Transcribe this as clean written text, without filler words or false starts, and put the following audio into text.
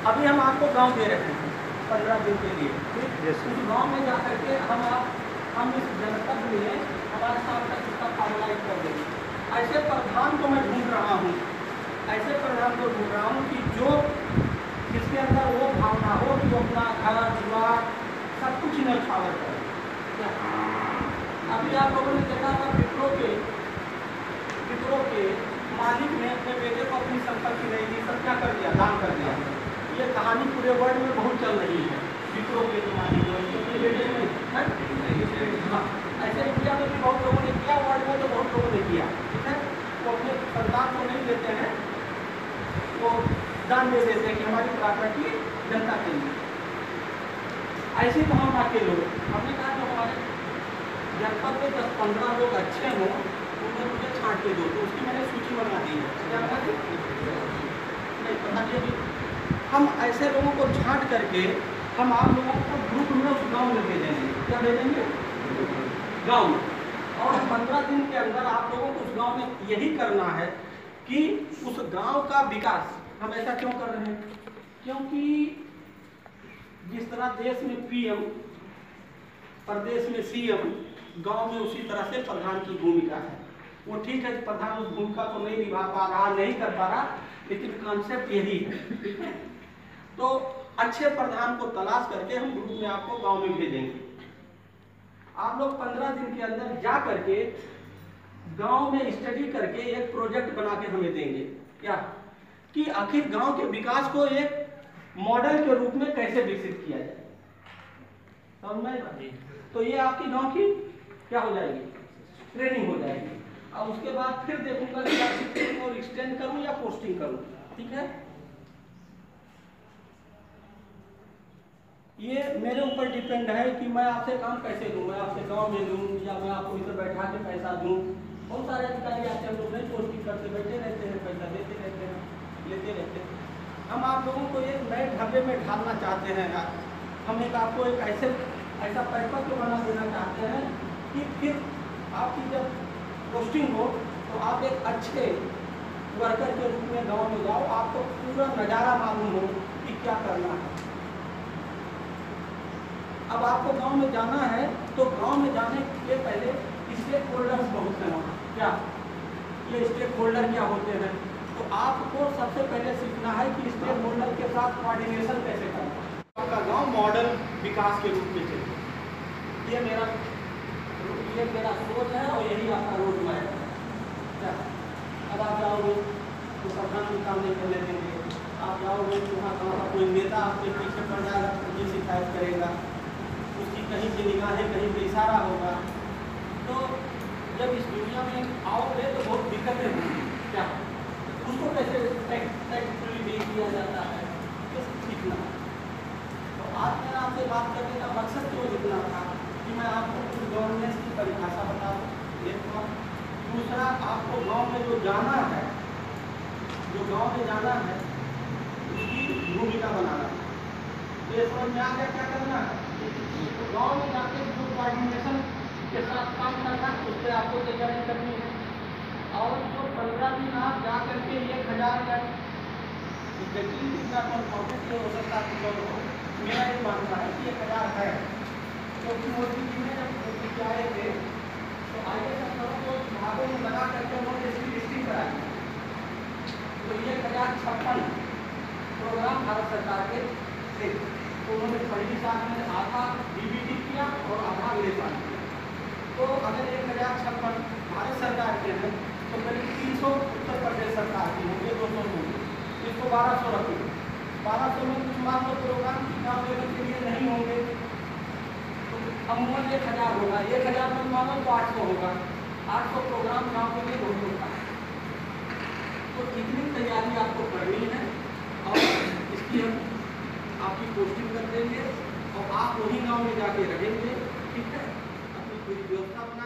अभी हम आपको गांव दे रहे हैं 15 दिन के लिए, ठीक। उस गांव में जा करके हम इस जनपद में हमारे साथ का कितना फॉर्मलाइज कर देंगे। ऐसे प्रधान को मैं ढूंढ रहा हूँ, ऐसे प्रधान को ढूंढ रहा हूँ कि जो जिसके अंदर वो भावना हो कि वो अपना घर द्वार सब कुछ न्यौछावर करे। अभी आप लोगों ने देखा था विप्रो के मालिक ने अपने बेटे को अपनी संपत्ति नहीं दी, सब क्या कर दिया, दान कर दिया। ये कहानी पूरे वर्ल्ड में बहुत चल रही है। विप्रो के जो मालिक है अपने बेटे को हाँ, ऐसे इंडिया में भी बहुत लोगों ने किया, वर्ल्ड में तो बहुत लोगों ने किया, ठीक है। वो अपने संतान को नहीं देते हैं, वो दान दे देते हैं कि हमारी प्रॉपर्टी जनता के लिए। ऐसी भावना के लोग हमने कहा जो हमारे जनपद में 10-15 लोग अच्छे हों उन्हें मुझे छांट के दो, तो उसकी मैंने सूची बना दी है। क्या बना दी? नहीं पता नहीं। हम ऐसे लोगों को छांट करके हम आप लोगों को ग्रुप में उस गाँव में भेजेंगे। क्या भेजेंगे? गाँव में। और 15 दिन के अंदर आप लोगों को उस गाँव में यही करना है कि उस गाँव का विकास। हम ऐसा क्यों कर रहे हैं? क्योंकि जिस तरह देश में पीएम, प्रदेश में सीएम, गांव में उसी तरह से प्रधान की भूमिका है। वो ठीक है, प्रधान उस भूमिका को नहीं निभा पा रहा, नहीं कर पा रहा, लेकिन कॉन्सेप्ट यही है, ठीक है। तो अच्छे प्रधान को तलाश करके हम ग्रुप में आपको गांव में भेजेंगे। आप लोग 15 दिन के अंदर जा करके गांव में स्टडी करके एक प्रोजेक्ट बना के हमें देंगे। क्या कि आखिर गांव के विकास को एक मॉडल के रूप में कैसे विकसित किया जाए। समझ में आई? तो ये आपकी गांव की क्या हो जाएगी, ट्रेनिंग हो जाएगी। और उसके बाद फिर देखूंगा कि आपकी ट्रेनिंग और एक्सटेंड करूं या पोस्टिंग करूं, ठीक है। ये मेरे ऊपर डिपेंड है कि मैं आपसे काम कैसे लूँ, मैं आपसे गांव में लूँ या मैं आपको इधर बैठा के पैसा दूँ। बहुत सारे अधिकारी आते हैं, लोग नहीं पोस्टिंग करते, बैठे रहते हैं, पैसा देते रहते हैं, लेते रहते हैं। हम आप लोगों को एक नए ढाबे में ढालना चाहते हैं। हम एक आपको एक ऐसा परिपक्व बना देना चाहते हैं कि फिर आपकी जब पोस्टिंग हो तो आप एक अच्छे वर्कर के रूप में गांव में जाओ, आपको पूरा नज़ारा मालूम हो कि क्या करना है। अब आपको गांव में जाना है तो गांव में जाने के पहले स्टेक होल्डर्स बहुत हैं। क्या ये स्टेक होल्डर क्या होते हैं? तो आपको सबसे पहले सीखना है कि स्टेक होल्डर के साथ कोऑर्डिनेशन कैसे करना है। आपका गांव मॉडल विकास के रूप में चले, ये मेरा सोच है और यही आपका रोड मैप है। अब आप जाओगे तो प्रधान भी काम नहीं करने देंगे, आप जाओगे तो वहाँ गाँव का कोई नेता आपके पीछे पड़ जाएगा, मुझे शिकायत करेगा, उसकी कहीं की निगाहें कहीं पे इशारा होगा। तो जब इस दुनिया में आओगे तो बहुत दिक्कतें होंगी। क्या उसको कैसे टैक्टफुली डील किया जाता है, कैसे सीखना। तो आज मेरा आपसे बात करने का मकसद क्यों इतना था कि मैं आपको कुछ गवर्नेंस की परिभाषा बता दूँ, एक बार। दूसरा, आपको गांव में जो जाना है, जो गांव में जाना है उसकी भूमिका बनाना है। तो ये समझ में आ गया क्या करना है। तो गाँव में जाके जो कोऑर्डिनेशन के साथ काम करना है उस पर आपको तैयारी करनी है। और जो 15 दिन आप जा करके 1000 या प्रॉफिट हो सकता है, मेरा ये मानना है कि 1000 है। क्योंकि मोदी जी ने जब मोदी जी आए थे तो आगे संस्थाओं को भागों में लगा करके उन्होंने इसकी लिस्टिंग कराई। तो 1056 प्रोग्राम भारत सरकार के थे। तो उन्होंने पहली साल में आधा डीबीटी किया और आधा अगले साल किया। तो अगर 1056 भारत सरकार के हैं तो करीब 300 उत्तर प्रदेश सरकार की होंगे, 200 होंगे, इसको 1200 रखेंगे। 1200 में कुछ मान लो प्रोग्राम चुनाव लेने के लिए नहीं होंगे तो अमूमन 1000 होगा। 1000 में मानो तो 800 होगा। 800 प्रोग्राम चुनाव के लिए बहुत होता है। तो इतनी तैयारी आपको करनी है और इसकी हम आपकी पोस्टिंग कर देंगे और आप वही गाँव में जाके रहेंगे, ठीक है। अपनी पूरी व्यवस्था बना